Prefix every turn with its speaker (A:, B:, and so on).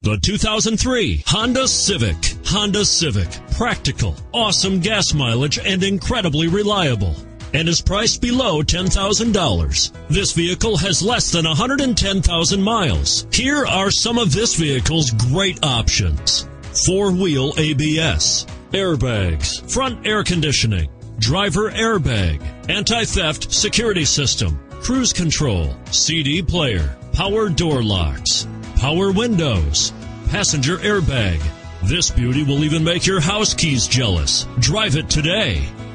A: The 2003 Honda Civic. Honda Civic. Practical, awesome gas mileage, and incredibly reliable. And is priced below $10,000. This vehicle has less than 110,000 miles. Here are some of this vehicle's great options: four-wheel ABS, airbags, front air conditioning, driver airbag, anti-theft security system, cruise control, CD player, power door locks, power windows, passenger airbag. This beauty will even make your house keys jealous. Drive it today.